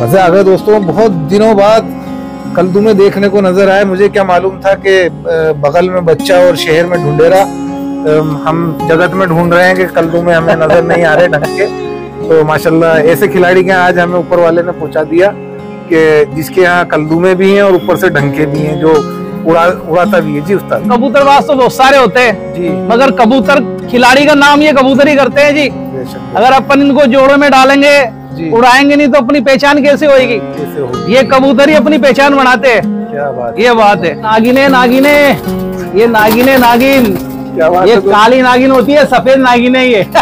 मजा आ गया दोस्तों। बहुत दिनों बाद कलदुमे देखने को नजर आए। मुझे क्या मालूम था कि बगल में बच्चा और शहर में ढूंढेरा। हम जगत में ढूंढ रहे हैं कि कलदुमे हमें नजर नहीं आ रहे ढंग के। तो माशाल्लाह ऐसे खिलाड़ी के आज हमें ऊपर वाले ने पहुंचा दिया कि जिसके यहाँ कलदुमे भी हैं और ऊपर से ढंके भी हैं, जो उड़ाता भी है। जी उस्ताद, कबूतरबाज तो बहुत सारे होते हैं जी, मगर मगर कबूतर खिलाड़ी का नाम ये कबूतर ही करते हैं जी। अगर अपन इनको जोड़ों में डालेंगे, उड़ाएंगे नहीं तो अपनी पहचान कैसे होगी? कैसे होगी? ये कबूतर ही अपनी पहचान बनाते हैं। क्या बात, ये बात है। नागिने नागिने, ये नागिने नागिन, क्या बात ये है। काली नागिन होती है, सफेद नागिन है ये।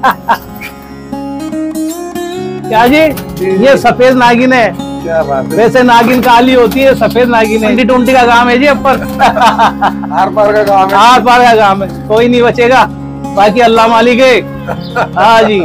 क्या जी? ये सफेद नागिन है। क्या बात है। वैसे नागिन काली होती है, सफेद नागिन है। 2020 का काम है जी अपन। आर पार का काम है। आर पार का काम है, कोई नहीं बचेगा, बाकी अल्लाह मालिक है। हाँ जी,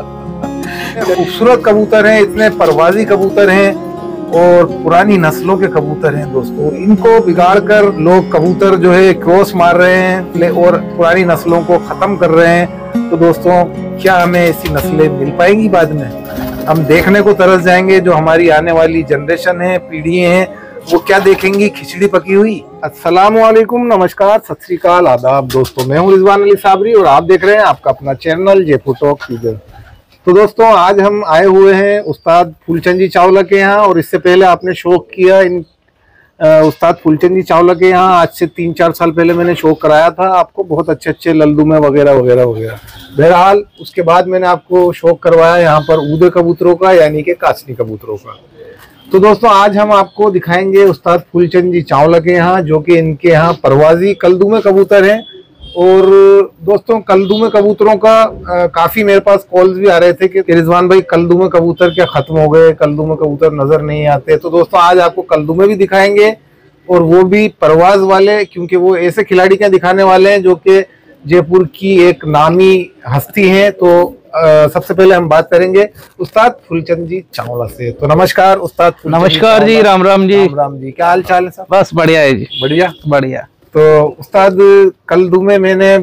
खूबसूरत कबूतर हैं, इतने परवाजी कबूतर हैं और पुरानी नस्लों के कबूतर हैं दोस्तों। इनको बिगाड़ कर लोग कबूतर जो है क्रॉस मार रहे हैं और पुरानी नस्लों को खत्म कर रहे हैं। तो दोस्तों, क्या हमें ऐसी नस्लें मिल पाएंगी बाद में? हम देखने को तरस जाएंगे। जो हमारी आने वाली जनरेशन है, पीढ़ियां हैं, वो क्या देखेंगी? खिचड़ी पकी हुई। अस्सलाम वालेकुम, नमस्कार, सत श्री अकाल, आदाब दोस्तों। मैं हूं रिजवान अली साबरी और आप देख रहे हैं आपका अपना चैनल जयपुर टॉक फीचर। तो दोस्तों, आज हम आए हुए हैं उस्ताद फूलचंद जी चावला के यहाँ। और इससे पहले आपने शौक किया इन उस्ताद फूलचंद जी चावला के यहाँ। आज से 3-4 साल पहले मैंने शौक कराया था आपको, बहुत अच्छे अच्छे लल्दुमे वगैरह वगैरह वगैरह। बहरहाल उसके बाद मैंने आपको शौक करवाया यहाँ पर ऊदे कबूतरों का, यानी कि काचनी कबूतरों का। तो दोस्तों, आज हम आपको दिखाएंगे उस्ताद फूलचंद जी चावला के यहाँ, जो कि इनके यहाँ परवाजी कलदुमे कबूतर हैं। और दोस्तों, कलदुमे कबूतरों का काफी मेरे पास कॉल्स भी आ रहे थे कि रिजवान भाई कलदुमे कबूतर क्या खत्म हो गए, कलदुमे कबूतर नजर नहीं आते। तो दोस्तों, आज आपको कलदुमे भी दिखाएंगे और वो भी परवाज वाले, क्योंकि वो ऐसे खिलाड़ी क्या दिखाने वाले हैं जो कि जयपुर की एक नामी हस्ती है। तो सबसे पहले हम बात करेंगे उस्ताद फूलचंद जी चावला से। तो नमस्कार उस्ताद। नमस्कार जी, राम राम जी। राम राम जी, क्या हाल चाल है साहब? बस बढ़िया है जी, बढ़िया बढ़िया। तो उस्ताद, कलदुमे मैंने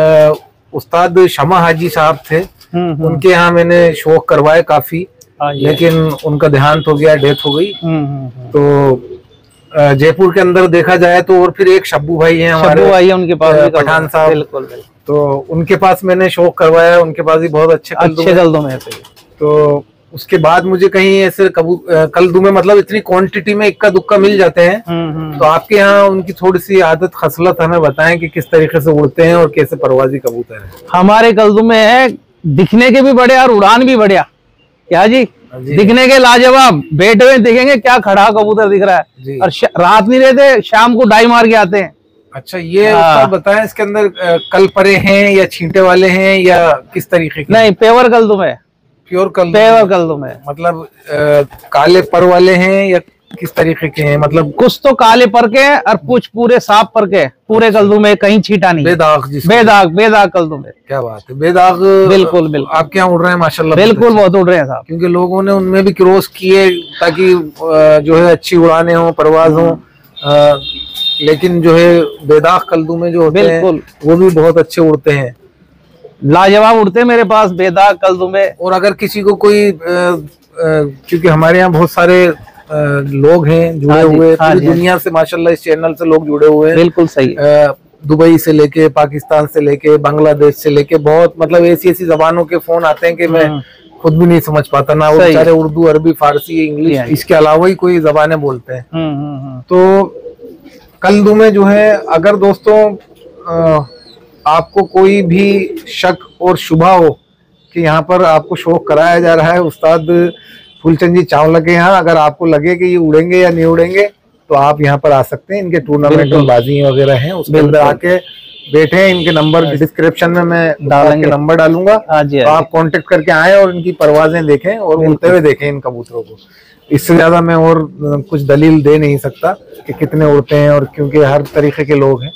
उस्ताद शमा हाजी साहब थे, उनके यहाँ मैंने शौक करवाए काफी, लेकिन उनका देहांत हो गया, डेथ हो गई। तो जयपुर के अंदर देखा जाए तो और फिर एक शब्बू भाई हैं हमारे, शब्बू भाई है उनके पास, पठान साहब। बिल्कुल। तो उनके पास मैंने शौक करवाया, उनके पास भी बहुत अच्छे कलदुमे हैं। तो उसके बाद मुझे कहीं ऐसे कलदुमे मतलब इतनी क्वांटिटी में इक्का दुक्का मिल जाते हैं। तो आपके यहाँ उनकी थोड़ी सी आदत खसलत हमें बताएं कि किस तरीके से उड़ते हैं और कैसे परवाजी कबूतर हैं। हमारे कलदुमे है दिखने के भी बढ़िया और उड़ान भी बढ़िया। क्या जी? दिखने के लाजवाब, बैठे हुए दिखेंगे क्या खड़ा कबूतर दिख रहा है। और रात नहीं रहते, शाम को डाई मार के आते हैं। अच्छा, ये बताएं इसके अंदर कल परे हैं या छींटे वाले हैं या किस तरीके के? नहीं, पेवर कलदुमे, प्योर कलदुमे मतलब काले पर वाले हैं या किस तरीके के हैं? मतलब कुछ तो काले पर के और कुछ पूरे साफ पर के, पूरे कलदुमे, कहीं छींटा नहीं। बेदाग, बेदाग कलदुमे। क्या बात है, बेदाग। बिल्कुल बिल्कुल। आपके यहाँ उड़ रहे हैं माशाल्लाह? बिल्कुल, बहुत उड़ रहे हैं साहब, क्योंकि लोगों ने उनमें भी क्रॉस किए ताकि जो है अच्छी उड़ाने हो, परवाज हो। लेकिन जो है बेदाग कलदुमे जो होते हैं वो भी बहुत अच्छे उड़ते हैं, लाजवाब उड़ते हैं मेरे पास बेदाग कलदुमे। और अगर किसी को कोई क्योंकि हमारे यहाँ बहुत सारे लोग हैं जुड़े हुए, पूरी दुनिया से माशाल्लाह इस चैनल से लोग जुड़े हुए हैं। बिल्कुल सही। दुबई से लेके, पाकिस्तान से लेके, बांग्लादेश से लेके, बहुत मतलब ऐसी ऐसी जबानों के फोन आते हैं कि मैं खुद भी नहीं समझ पाता ना। वो बेचारे उर्दू, अरबी, फारसी, इंग्लिश, इसके अलावा ही कोई जबानें बोलते हैं। तो कलदुमे जो है, अगर दोस्तों आपको कोई भी शक और शुबा हो कि यहाँ पर आपको शौक कराया जा रहा है उस्ताद फूलचंद जी चावला के यहाँ, अगर आपको लगे कि ये उड़ेंगे या नहीं उड़ेंगे, तो आप यहाँ पर आ सकते हैं। इनके टूर्नामेंट और बाजी वगैरह हैं, उसके अंदर आके बैठे हैं। इनके नंबर डिस्क्रिप्शन में मैं डालेंगे, नंबर डालूंगा, तो आप कांटेक्ट करके आए और इनकी परवाजें देखें और उड़ते हुए देखें इन कबूतरों को। इससे ज्यादा मैं और कुछ दलील दे नहीं सकता कि कितने उड़ते हैं, और क्योंकि हर तरीके के लोग हैं।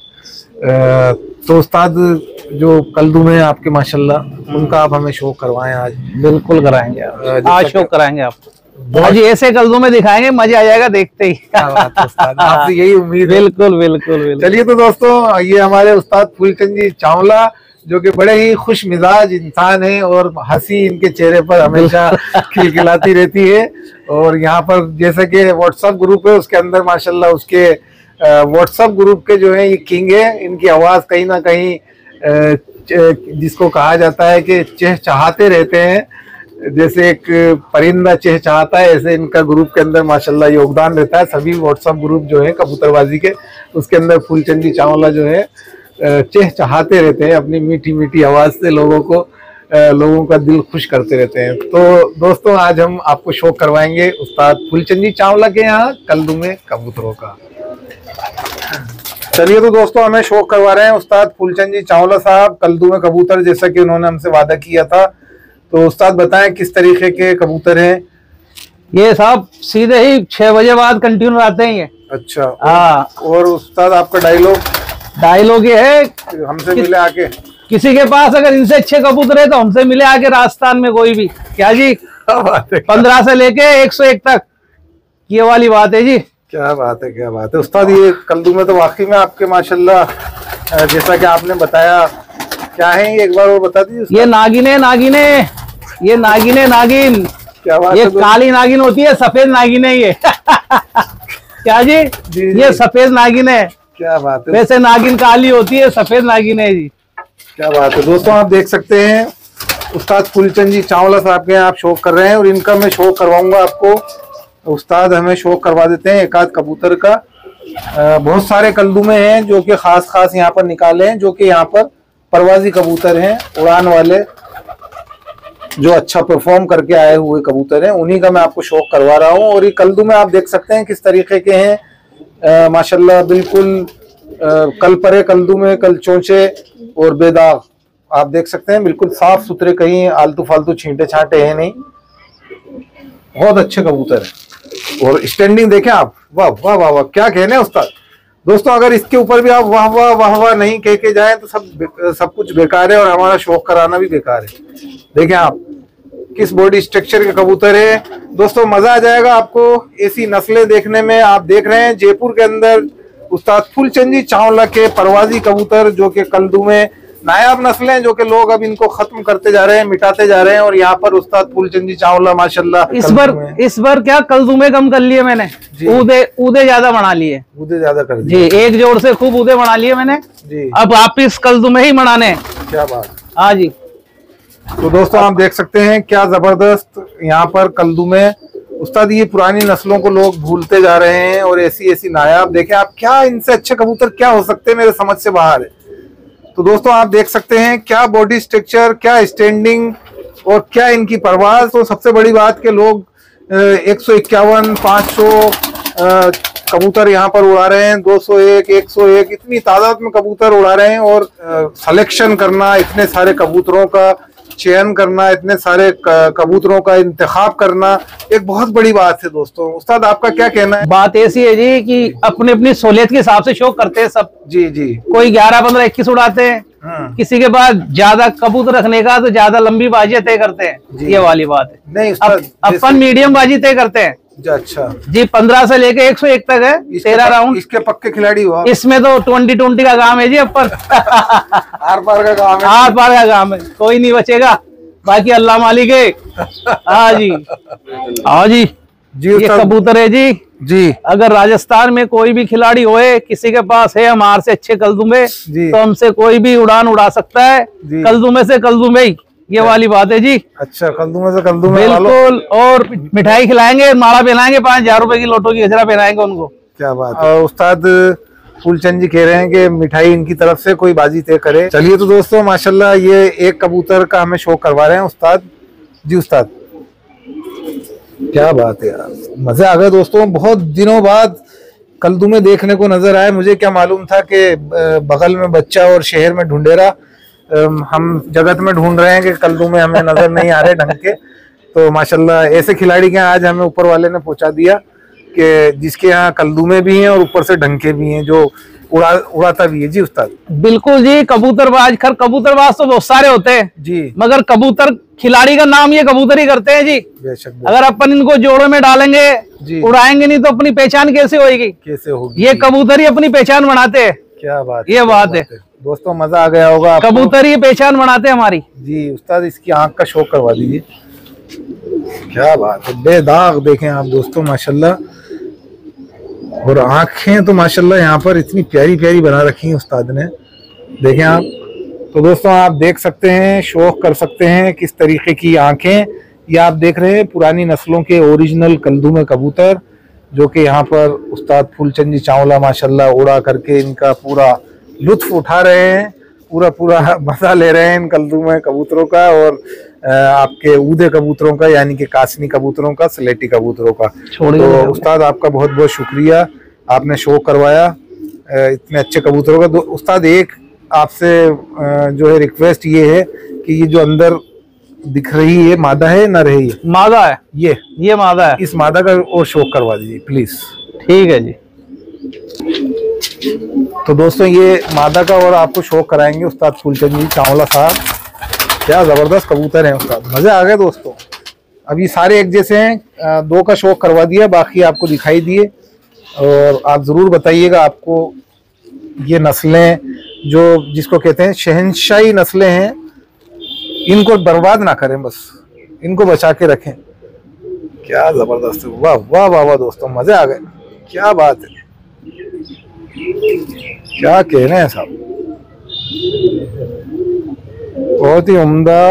तो उस्ताद, जो कलदुमे आपके माशाल्लाह, उनका आप हमें शो करवाएं आज। बिल्कुल कराएंगे, आज शो कराएंगे आपको। आज ऐसे कलदुमे दिखाएंगे, मजा आ जाएगा देखते ही। आपसे यही उम्मीद है। बिल्कुल बिल्कुल। चलिए तो दोस्तों, ये हमारे उस्ताद फूलचंद जी चावला, जो कि बड़े ही खुश मिजाज इंसान है और हंसी इनके चेहरे पर हमेशा खिलखिलाती रहती है। और यहाँ पर जैसे कि व्हाट्सएप ग्रुप है, उसके अंदर माशाल्लाह उसके व्हाट्सएप ग्रुप के जो है ये किंग है। इनकी आवाज़ कहीं ना कहीं जिसको कहा जाता है कि चहचहाते रहते हैं, जैसे एक परिंदा चहचहाता है, ऐसे इनका ग्रुप के अंदर माशाल्लाह योगदान रहता है। सभी व्हाट्सएप ग्रुप जो है कबूतरबाजी के, उसके अंदर फूलचंद जी चावला जो है चहचहाते रहते हैं, अपनी मीठी मीठी आवाज़ से लोगों का दिल खुश करते रहते हैं। तो दोस्तों आज हम आपको शो करवाएंगे उस्ताद फूलचंद जी चावला के यहाँ कल्दुमे कबूतरों का। चलिए तो दोस्तों हमें शो करवा रहे हैं उस्ताद फूलचंद जी चावला साहब कल्दुमे कबूतर, जैसा कि उन्होंने हमसे वादा किया था। तो उस्ताद बताएं किस तरीके के कबूतर हैं ये? साहब सीधे ही 6 बजे बाद कंटिन्यू आते हैं ये। अच्छा हाँ। और उस्ताद आपका डायलॉग ये है हमसे मिले आके, किसी के पास अगर इनसे अच्छे कबूतर है तो हमसे मिले आके राजस्थान में कोई भी। क्या जी? 15 से लेके 101 तक, ये वाली बात है जी। क्या बात है, क्या बात है उस्ताद। ये कल्दुमे तो वाकई में आपके माशाल्लाह, जैसा कि आपने बताया, क्या है ये एक बार और बता दीजिए। ये नागिन है, ये नागिन। क्या बात ये है? काली नागिन होती है, सफेद नागिन है ये। क्या जी? ये सफेद नागिन है। क्या बात है। वैसे नागिन काली होती है, सफेद नागिन है जी। क्या बात है। दोस्तों आप देख सकते हैं उस्ताद फूलचंद जी चावला साहब के यहाँ आप शो कर रहे हैं, और इनका मैं शो करवाऊंगा आपको। उस्ताद हमें शो करवा देते हैं एक आध कबूतर का। बहुत सारे कल्दुमे हैं जो कि खास यहाँ पर निकाले हैं, जो कि यहाँ पर परवाजी कबूतर हैं, उड़ान वाले, जो अच्छा परफॉर्म करके आए हुए कबूतर हैं, उन्हीं का मैं आपको शौक करवा रहा हूं। और ये कल्दुमे आप देख सकते हैं किस तरीके के हैं, माशाल्लाह बिल्कुल कल परे कल्दुमे, कल चोंचे और बेदाग आप देख सकते हैं, बिल्कुल साफ सुथरे, कहीं आलतू फालतू छींटे छांटे हैं नहीं, बहुत अच्छे कबूतर है। और स्टैंडिंग देखें आप, वाह वाह वाह वाह, क्या कहने उस्ताद। दोस्तों अगर इसके ऊपर भी आप वाह वाह वाह वाह नहीं कह के जाएं तो सब कुछ बेकार है, और हमारा शौक कराना भी बेकार है। देखें आप किस बॉडी स्ट्रक्चर के कबूतर है। दोस्तों मजा आ जाएगा आपको ऐसी नस्लें देखने में। आप देख रहे हैं जयपुर के अंदर उस्ताद फूलचंद जी चावला के परवाजी कबूतर, जो कि कल्दुमे नायाब नस्लें, जो कि लोग अब इनको खत्म करते जा रहे हैं, मिटाते जा रहे हैं। और यहाँ पर उस्ताद फूलचंद जी चावला माशाल्लाह इस बार क्या कल्दुमे कम कर लिए मैंने, ऊदे ज्यादा बना लिए, ऊदे ज्यादा कर दिए जी। एक जोड़ से खूब ऊदे बना लिए मैंने जी। अब वापिस कल्दुमे ही बनाने। क्या बात। हाँ जी। तो दोस्तों आप देख सकते हैं क्या जबरदस्त यहाँ पर कल्दुमे। उस्ताद ये पुरानी नस्लों को लोग भूलते जा रहे हैं, और ऐसी नायाब देखें आप, क्या इनसे अच्छे कबूतर क्या हो सकते हैं, मेरे समझ से बाहर है। तो दोस्तों आप देख सकते हैं क्या बॉडी स्ट्रक्चर, क्या स्टैंडिंग और क्या इनकी परवाज। तो सबसे बड़ी बात के लोग 151, 500 कबूतर यहाँ पर उड़ा रहे हैं, 201, 101, इतनी तादाद में कबूतर उड़ा रहे हैं। और सिलेक्शन करना, इतने सारे कबूतरों का चयन करना, इतने सारे कबूतरों का इंतखाब करना एक बहुत बड़ी बात है। दोस्तों उस्ताद आपका क्या कहना है? बात ऐसी है जी कि अपनी अपनी सहूलियत के हिसाब से शौक करते हैं सब जी जी। कोई 11, 15, 21 उड़ाते हैं, किसी के बाद ज्यादा कबूतर रखने का तो ज्यादा लंबी बाजी तय करते हैं, ये वाली बात है। नहीं उस्ताद अपन मीडियम बाजी तय करते हैं। अच्छा जी, 15 से लेके 101 तक है, 13 राउंड। इसके पक्के खिलाड़ी हो? इसमें तो 20-20 का काम है जी अपन। आर पार का काम है, आर पार का काम है, कोई नहीं बचेगा, बाकी अल्लाह मालिक है। हाँ जी, हाँ जी जी। ये कबूतर है जी। अगर राजस्थान में कोई भी खिलाड़ी होए, किसी के पास है हमारे से अच्छे कल्दुमे, तो हमसे कोई भी उड़ान उड़ा सकता है। कल्दुमे से कल्दुमे ही, ये वाली बात है जी। अच्छा, कल्दुमे से कल्दुमे बिल्कुल। और मिठाई खिलाएंगे, माला पहनाएंगे, 5000 रुपए की लोटो की गजरा पहनाएंगे उनको। क्या बात है। उस्ताद फूलचंद जी कह रहे हैं कि मिठाई इनकी तरफ से कोई बाजी तय करे। चलिए तो दोस्तों माशाल्लाह ये एक कबूतर का हमें शो करवा रहे हैं उस्ताद जी। उस्ताद क्या बात है यार, मजे आ गए दोस्तों। बहुत दिनों बाद कल्दुमे देखने को नजर आए। मुझे क्या मालूम था कि बगल में बच्चा और शहर में ढूंढेरा, हम जगत में ढूंढ रहे हैं कि कल्दुमे हमें नजर नहीं आ रहे ढंग के। तो माशाल्लाह ऐसे खिलाड़ी के आज हमें ऊपर वाले ने पहुंचा दिया कि जिसके यहाँ कल्दुमे भी हैं और ऊपर से ढंके भी हैं, जो उड़ाता भी है जी। उस्ताद बिल्कुल जी। कबूतरबाज कबूतरबाज तो बहुत सारे होते हैं जी, मगर कबूतर खिलाड़ी का नाम ये कबूतर ही करते हैं जी। बेशक। अगर अपन इनको जोड़ों में डालेंगे, उड़ाएंगे नहीं तो अपनी पहचान कैसे होगी? कैसे होगी? ये कबूतर ही अपनी पहचान बनाते हैं। क्या बात, ये बात है। दोस्तों मजा आ गया होगा आपको। कबूतर ही पहचान बनाते हैं हमारी। जी उस्ताद, इसकी आंख का शौक करवा दीजिए। क्या बात है, बेदाग देखें आप दोस्तों माशाल्लाह। और आंखें तो माशाल्लाह यहाँ पर इतनी प्यारी प्यारी बना रखी हैं उस्ताद ने, देखें आप। तो दोस्तों आप देख सकते हैं, शौक कर सकते हैं किस तरीके की आंखें। ये आप देख रहे हैं पुरानी नस्लों के ओरिजिनल कल्दूमे कबूतर, जो कि यहाँ पर उस्ताद फूलचंद जी चावला माशाल्लाह उड़ा करके इनका पूरा लुत्फ उठा रहे हैं, पूरा मजा ले रहे हैं इन कल्दूमे कबूतरों का और आपके ऊदे कबूतरों का, यानी कि कासनी कबूतरों का, स्लेटी कबूतरों का। तो उस्ताद आपका बहुत बहुत शुक्रिया, आपने शो करवाया इतने अच्छे कबूतरों का। तो उस्ताद एक आपसे जो है रिक्वेस्ट ये है कि ये जो अंदर दिख रही है मादा है नर है? ये मादा है। ये मादा है। इस मादा का और शौक करवा दीजिए प्लीज। ठीक है जी। तो दोस्तों ये मादा का और आपको शौक कराएंगे उस्ताद फूलचंद जी चावला साहब। क्या जबरदस्त कबूतर हैं उस्ताद, मजे आ गए दोस्तों। अभी सारे एक जैसे हैं, दो का शौक करवा दिया, बाकी आपको दिखाई दिए। और आप जरूर बताइएगा आपको ये नस्लें जो जिसको कहते हैं शहंशाही नस्लें हैं, इनको बर्बाद ना करें, बस इनको बचा के रखें। क्या जबरदस्त, वाह वाह वाह वाह दोस्तों, मजे आ गए। क्या बात है, क्या कहने हैं साहब, बहुत ही उम्दा,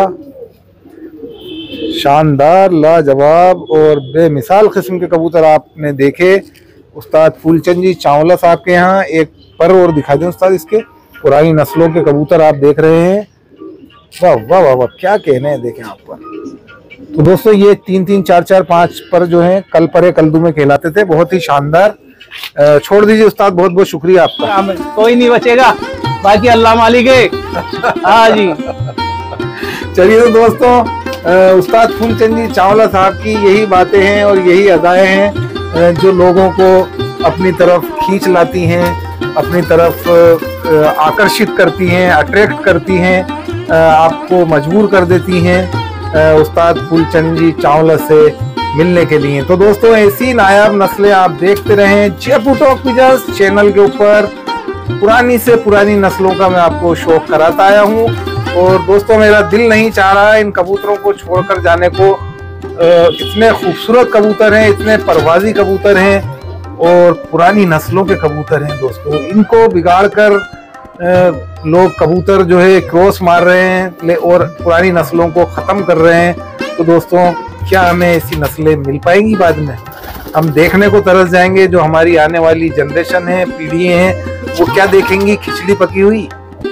शानदार, लाजवाब और बेमिसाल किस्म के कबूतर आपने देखे उस्ताद फूलचंद जी चावला साहब के यहाँ। एक पर और दिखा दें उस्ताद, इसके पुरानी नस्लों के कबूतर आप देख रहे हैं। वाह वाह वाह वाह, क्या कहने हैं, देखें आप पर। तो दोस्तों ये 3-3, 4-4, 5 पर जो है कल परे कलदूमे कहलाते थे, बहुत ही शानदार। छोड़ दीजिए उस्ताद, बहुत बहुत शुक्रिया आपका। कोई नहीं बचेगा, बाकी अल्लाह मालिक है। हाँ जी। चलिए तो दोस्तों, उस्ताद फूलचंद जी चावला साहब की यही बातें हैं और यही अदाएं हैं जो लोगों को अपनी तरफ खींच लाती हैं, अपनी तरफ आकर्षित करती हैं, अट्रैक्ट करती हैं, आपको मजबूर कर देती हैं उस्ताद फूलचंद जी चावला से मिलने के लिए। तो दोस्तों ऐसी नायाब नस्लें आप देखते रहें जयपुर टॉक पिजन्स चैनल के ऊपर। पुरानी से पुरानी नस्लों का मैं आपको शौक कराता आया हूँ। और दोस्तों मेरा दिल नहीं चाह रहा है इन कबूतरों को छोड़कर जाने को। इतने खूबसूरत कबूतर हैं, इतने परवाजी कबूतर हैं और पुरानी नस्लों के कबूतर हैं दोस्तों। इनको बिगाड़ कर लोग कबूतर जो है क्रॉस मार रहे हैं और पुरानी नस्लों को ख़त्म कर रहे हैं। तो दोस्तों क्या हमें ऐसी नस्लें मिल पाएंगी बाद में? हम देखने को तरस जाएंगे। जो हमारी आने वाली जनरेशन है, पीढ़ियां हैं, वो क्या देखेंगी? खिचड़ी पकी हुई।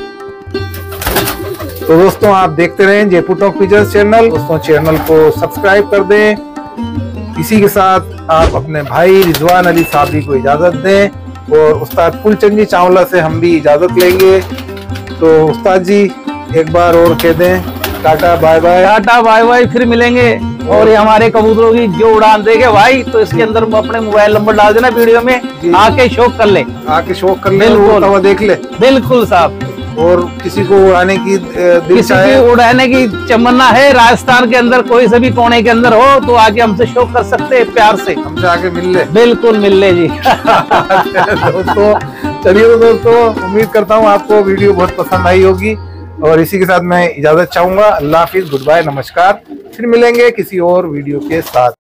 तो दोस्तों आप देखते रहें जयपुर टॉक पिजन्स चैनल। दोस्तों चैनल को सब्सक्राइब कर दें। इसी के साथ आप अपने भाई रिजवान अली साहब को इजाजत दें और उस्ताद फूलचंद जी चावला से हम भी इजाजत लेंगे। तो उस्ताद जी एक बार और कह दें tata bye bye. Tata bye bye, फिर मिलेंगे। और ये हमारे कबूतरों की जो उड़ान देखे भाई, तो इसके अंदर अपने मोबाइल नंबर डाल देना वीडियो में, आके शौक कर ले, आके शौक कर ले, उड़ता देख ले। बिल्कुल साहब। और किसी को उड़ाने की उड़ाने की तमन्ना है, राजस्थान के अंदर कोई से भी कोने के अंदर हो, तो आके हमसे शौक कर सकते हैं, प्यार से हमसे आके मिल ले। बिल्कुल मिल ले जी। दोस्तों चलिए तो दोस्तों उम्मीद करता हूँ आपको वीडियो बहुत पसंद आई होगी और इसी के साथ मैं इजाजत चाहूंगा। अल्लाह हाफिज, गुड बाय, नमस्कार। फिर मिलेंगे किसी और वीडियो के साथ।